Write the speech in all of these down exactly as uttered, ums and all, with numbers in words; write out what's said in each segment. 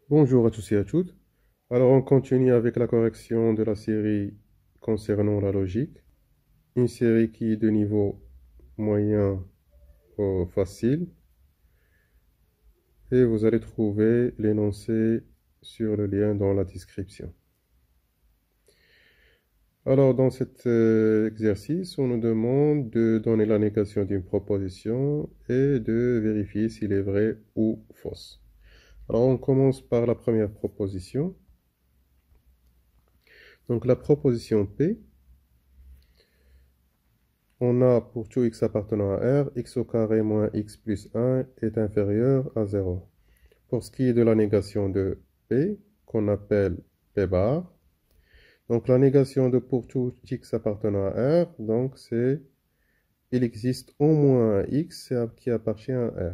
Bonjour à tous et à toutes. Alors on continue avec la correction de la série concernant la logique. Une série qui est de niveau moyen au facile. Et vous allez trouver l'énoncé sur le lien dans la description. Alors dans cet euh, exercice, on nous demande de donner la négation d'une proposition et de vérifier s'il est vrai ou fausse. Alors on commence par la première proposition. Donc la proposition P, on a pour tout x appartenant à R, x au carré moins x plus un est inférieur à zéro. Pour ce qui est de la négation de P, qu'on appelle P bar, donc la négation de pour tout x appartenant à R, donc c'est il existe au moins un x qui appartient à R.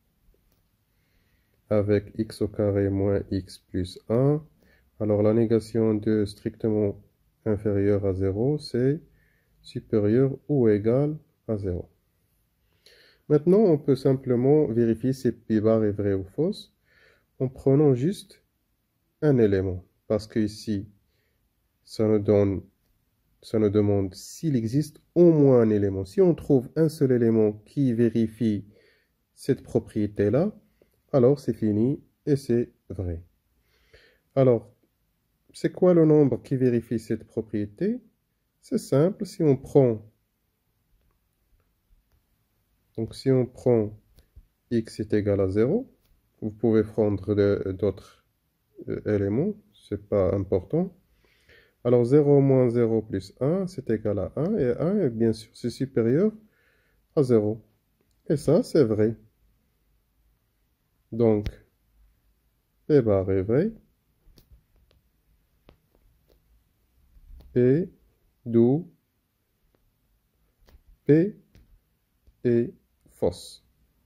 Avec x au carré moins x plus un, alors la négation de strictement inférieur à zéro, c'est supérieur ou égal à zéro. Maintenant, on peut simplement vérifier si P bar est vrai ou fausse en prenant juste un élément. Parce que ici, ça nous donne, ça nous demande s'il existe au moins un élément. Si on trouve un seul élément qui vérifie cette propriété-là, alors c'est fini et c'est vrai. Alors, c'est quoi le nombre qui vérifie cette propriété? C'est simple, si on prend, donc si on prend x est égal à zéro, vous pouvez prendre d'autres éléments, c'est pas important. Alors zéro moins zéro plus un, c'est égal à un, et un, est bien sûr, c'est supérieur à zéro. Et ça, c'est vrai. Donc, P bar est vrai, et d'où P est fausse.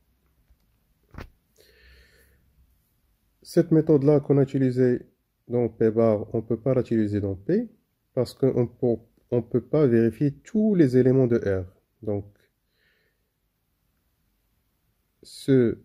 Cette méthode-là qu'on a utilisée dans P bar, on ne peut pas l'utiliser dans P, parce qu'on ne peut pas vérifier tous les éléments de R. Donc, ce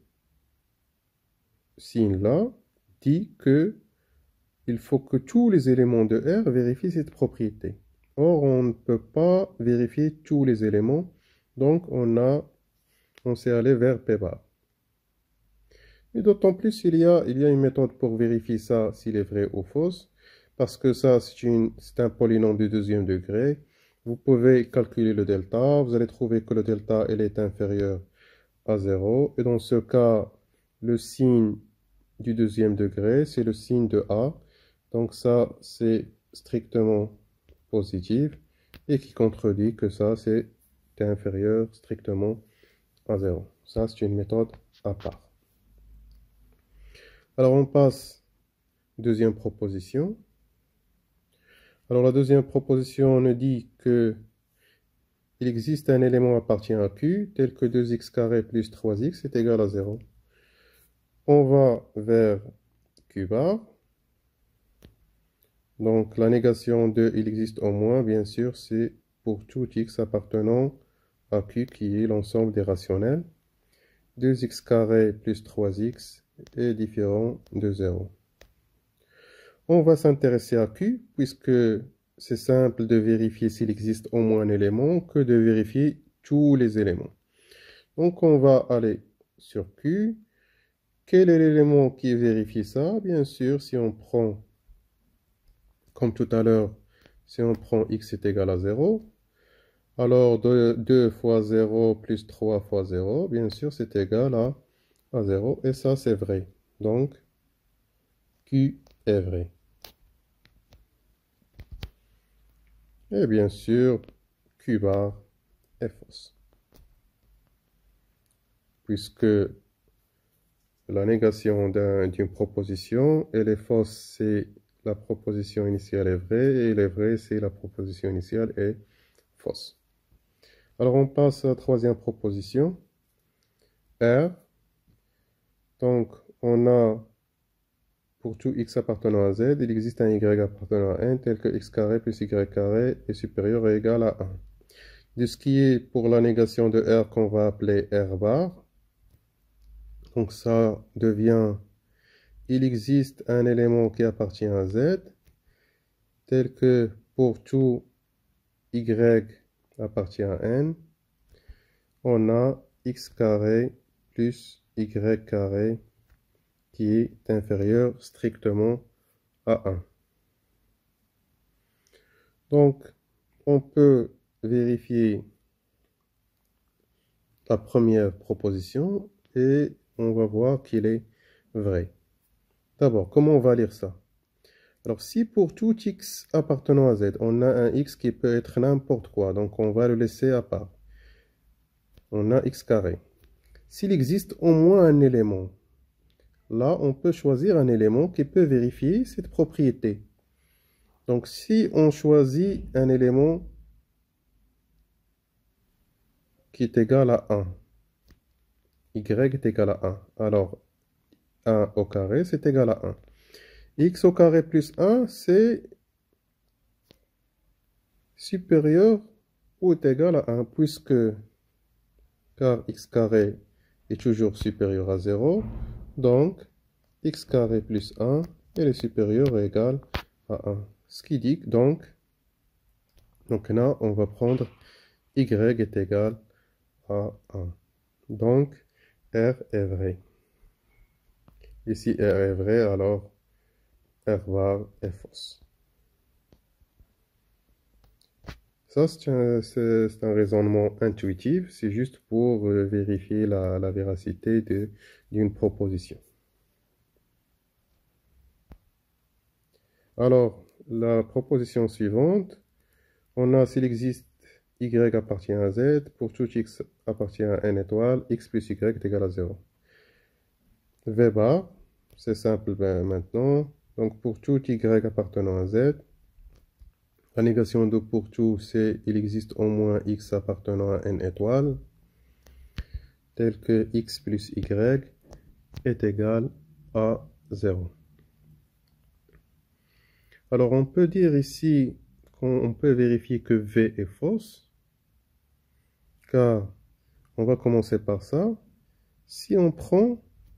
signe-là dit que il faut que tous les éléments de R vérifient cette propriété. Or, on ne peut pas vérifier tous les éléments, donc on a, on s'est allé vers P bar. Et d'autant plus, il y a, il y a une méthode pour vérifier ça, s'il est vrai ou faux, parce que ça, c'est un polynôme de deuxième degré. Vous pouvez calculer le delta, vous allez trouver que le delta, il est inférieur à zéro, et dans ce cas, le signe du deuxième degré, c'est le signe de A. Donc ça, c'est strictement positif et qui contredit que ça, c'est inférieur strictement à zéro. Ça, c'est une méthode à part. Alors, on passe deuxième proposition. Alors, la deuxième proposition nous dit que il existe un élément appartient à Q tel que deux x carré plus trois x est égal à zéro. On va vers Q bar. Donc, la négation de il existe au moins, bien sûr, c'est pour tout x appartenant à Q qui est l'ensemble des rationnels. deux x carré plus trois x est différent de zéro. On va s'intéresser à Q, puisque c'est simple de vérifier s'il existe au moins un élément que de vérifier tous les éléments. Donc, on va aller sur Q. Quel est l'élément qui vérifie ça? Bien sûr, si on prend comme tout à l'heure, si on prend x est égal à zéro, alors deux fois zéro plus trois fois zéro, bien sûr, c'est égal à, à zéro. Et ça, c'est vrai. Donc, Q est vrai. Et bien sûr, Q bar est fausse. Puisque la négation d'une proposition, elle est fausse, c'est la proposition initiale est vraie, et elle est vraie, c'est la proposition initiale est fausse. Alors, on passe à la troisième proposition. R. Donc, on a, pour tout x appartenant à z, il existe un y appartenant à n tel que x carré plus y carré est supérieur ou égal à un. De ce qui est pour la négation de R qu'on va appeler R bar. Donc, ça devient il existe un élément qui appartient à Z, tel que pour tout Y appartient à N, on a X carré plus Y carré qui est inférieur strictement à un. Donc, on peut vérifier la première proposition et on va voir qu'il est vrai. D'abord, comment on va lire ça? Alors, si pour tout x appartenant à Z, on a un x qui peut être n'importe quoi, donc on va le laisser à part. On a x carré. S'il existe au moins un élément, là, on peut choisir un élément qui peut vérifier cette propriété. Donc, si on choisit un élément qui est égal à un, y est égal à un, alors un au carré, c'est égal à un. X au carré plus un, c'est supérieur ou est égal à un, puisque car x carré est toujours supérieur à zéro, donc x carré plus un, elle est supérieure ou égale à un. Ce qui dit donc, donc là, on va prendre y est égal à un. Donc, R est vrai. Et si R est vrai, alors R bar est fausse. Ça, c'est un, c'est un raisonnement intuitif, c'est juste pour euh, vérifier la, la véracité de- d'une proposition. Alors, la proposition suivante, on a s'il existe y appartient à z, pour tout x appartient à n étoile, x plus y est égal à zéro. V bar, c'est simple ben, maintenant. Donc, pour tout y appartenant à z, la négation de pour tout, c'est il existe au moins x appartenant à n étoile, tel que x plus y est égal à zéro. Alors, on peut dire ici qu'on peut vérifier que V est fausse, car on va commencer par ça. Si on prend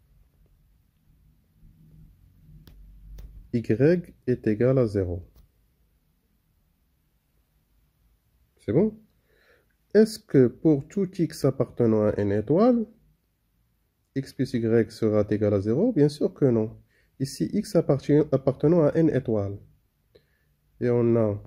y est égal à zéro. C'est bon? Est-ce que pour tout x appartenant à n étoile, x plus y sera égal à zéro? Bien sûr que non. Ici, x appartenant à n étoile. Et on a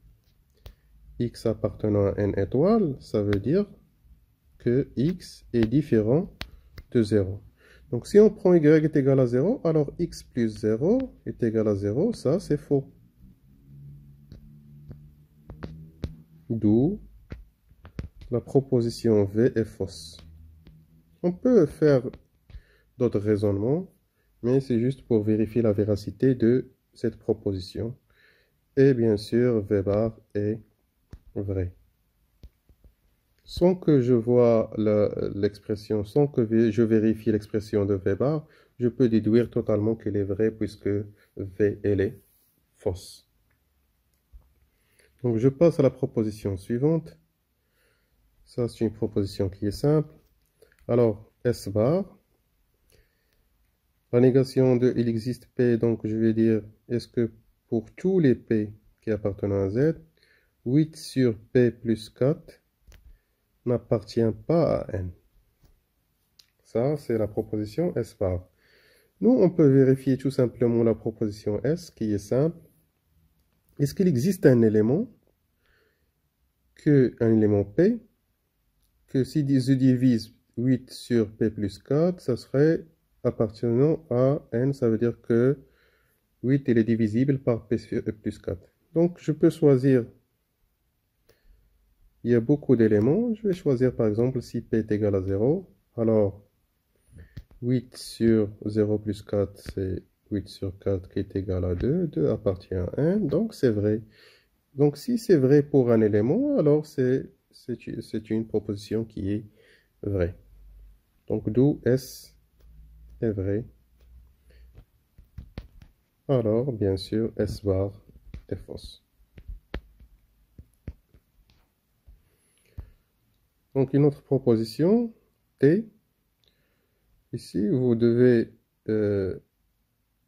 x appartenant à n étoile, ça veut dire que x est différent de zéro. Donc si on prend y est égal à zéro, alors x plus zéro est égal à zéro, ça c'est faux. D'où la proposition V est fausse. On peut faire d'autres raisonnements, mais c'est juste pour vérifier la véracité de cette proposition. Et bien sûr, V bar est vrai. Sans que je vois l'expression, sans que je vérifie l'expression de V bar, je peux déduire totalement qu'elle est vraie puisque V, elle est fausse. Donc je passe à la proposition suivante. Ça, c'est une proposition qui est simple. Alors, S bar. La négation de il existe P, donc je vais dire, est-ce que pour tous les P qui appartiennent à Z, huit sur P plus quatre n'appartient pas à N. Ça, c'est la proposition S bar. Nous, on peut vérifier tout simplement la proposition S, qui est simple. Est-ce qu'il existe un élément, que, un élément P, que si je divise huit sur P plus quatre, ça serait appartenant à N, ça veut dire que huit il est divisible par P plus quatre. Donc, je peux choisir, il y a beaucoup d'éléments, je vais choisir par exemple si P est égal à zéro, alors huit sur zéro plus quatre, c'est huit sur quatre qui est égal à deux, deux appartient à un, donc c'est vrai. Donc si c'est vrai pour un élément, alors c'est une proposition qui est vraie. Donc d'où S est vrai. Alors bien sûr S bar est fausse. Donc une autre proposition, T. Ici vous devez euh,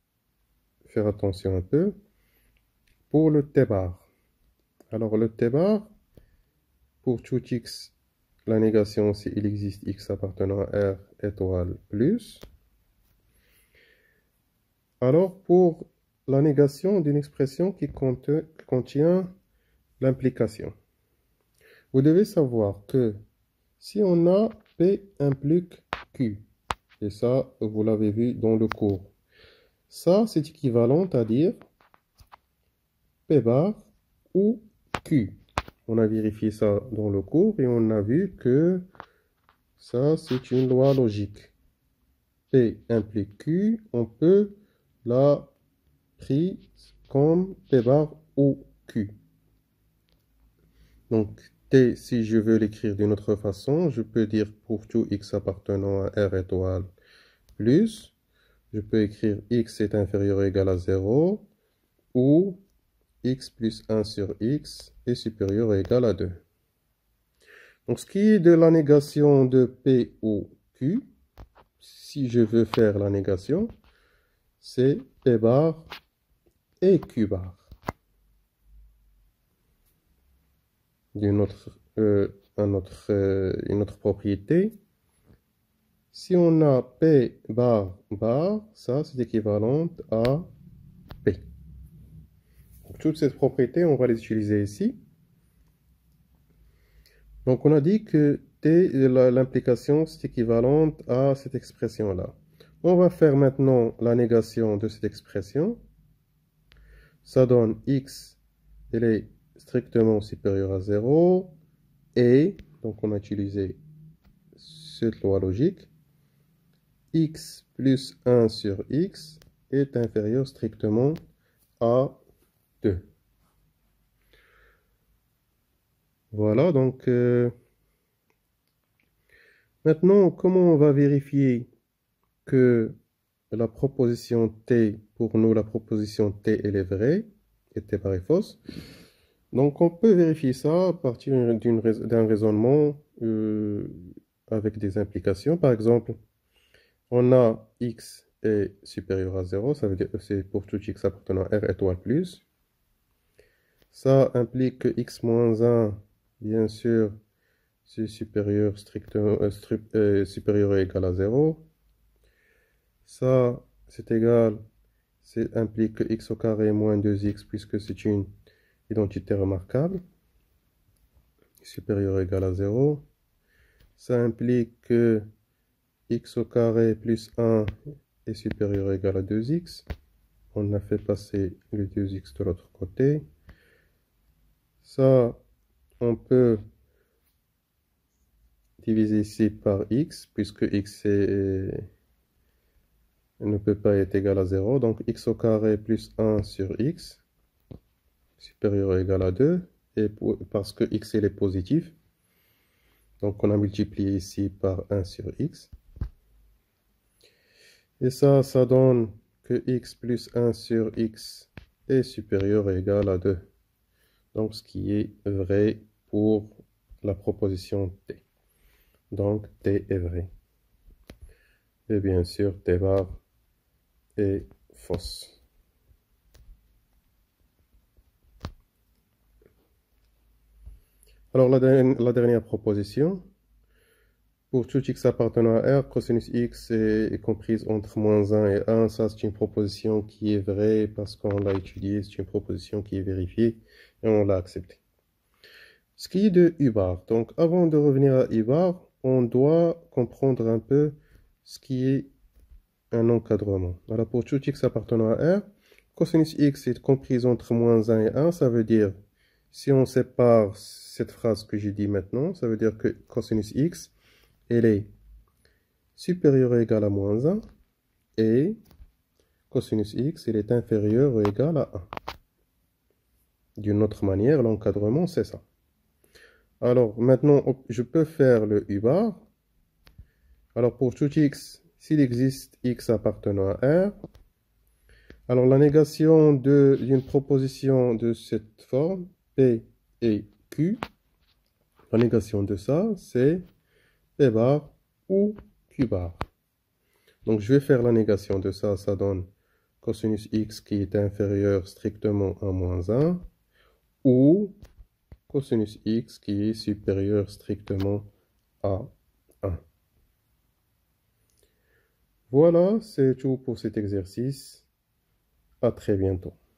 faire attention un peu. Pour le T bar. Alors le T bar, pour tout x, la négation, c'est il existe x appartenant à R étoile plus. Alors pour la négation d'une expression qui contient l'implication. Vous devez savoir que si on a P implique Q, et ça, vous l'avez vu dans le cours, ça, c'est équivalent à dire P bar ou Q. On a vérifié ça dans le cours et on a vu que ça, c'est une loi logique. P implique Q, on peut la prise comme P bar ou Q. Donc, T, si je veux l'écrire d'une autre façon, je peux dire pour tout x appartenant à R étoile plus, je peux écrire x est inférieur ou égal à zéro, ou x plus un sur x est supérieur ou égal à deux. Donc, ce qui est de la négation de P ou Q, si je veux faire la négation, c'est P bar et Q bar. D'une autre, euh, un autre, euh, une autre propriété, si on a P bar bar, ça c'est équivalent à P. Donc, toutes ces propriétés, on va les utiliser ici. Donc on a dit que T, l'implication, c'est équivalent à cette expression-là. On va faire maintenant la négation de cette expression. Ça donne x, elle est strictement supérieure à zéro, et, donc on a utilisé cette loi logique, x plus un sur x est inférieur strictement à deux. Voilà, donc euh, maintenant, comment on va vérifier que la proposition T, pour nous, la proposition T, elle est vraie, et T paraît fausse. Donc, on peut vérifier ça à partir d'un raisonnement euh, avec des implications. Par exemple, on a x est supérieur à zéro, ça veut dire que c'est pour tout x appartenant à R étoile plus. Ça implique que x moins un, bien sûr, c'est supérieur, strictement, euh, strict, euh, supérieur ou égal à zéro. Ça, c'est égal, c'est implique que x au carré moins deux x, puisque c'est une identité remarquable, supérieur ou égal à zéro. Ça implique que x au carré plus un est supérieur ou égal à deux x. On a fait passer le deux x de l'autre côté. Ça, on peut diviser ici par x, puisque x est, ne peut pas être égal à zéro. Donc, x au carré plus un sur x, supérieur ou égal à deux, et pour, parce que x est positif. Donc, on a multiplié ici par un sur x. Et ça, ça donne que x plus un sur x est supérieur ou égal à deux. Donc, ce qui est vrai pour la proposition T. Donc, T est vrai. Et bien sûr, T bar est fausse. Alors, la, la dernière proposition. Pour tout x appartenant à R, cosinus x est, est comprise entre moins un et un. Ça, c'est une proposition qui est vraie parce qu'on l'a étudiée. C'est une proposition qui est vérifiée et on l'a acceptée. Ce qui est de U bar. Donc, avant de revenir à U bar, on doit comprendre un peu ce qui est un encadrement. Alors, pour tout x appartenant à R, cosinus x est comprise entre moins un et un. Ça veut dire, si on sépare cette phrase que j'ai dit maintenant, ça veut dire que cosinus x, elle est supérieure ou égale à moins un, et cosinus x, elle est inférieure ou égale à un. D'une autre manière, l'encadrement, c'est ça. Alors, maintenant, je peux faire le U bar. Alors, pour tout x, s'il existe x appartenant à R, alors la négation d'une proposition de cette forme, P et Q, la négation de ça, c'est P bar ou Q bar. Donc, je vais faire la négation de ça, ça donne cosinus x qui est inférieur strictement à moins un, ou cosinus x qui est supérieur strictement à un. Voilà, c'est tout pour cet exercice. À très bientôt.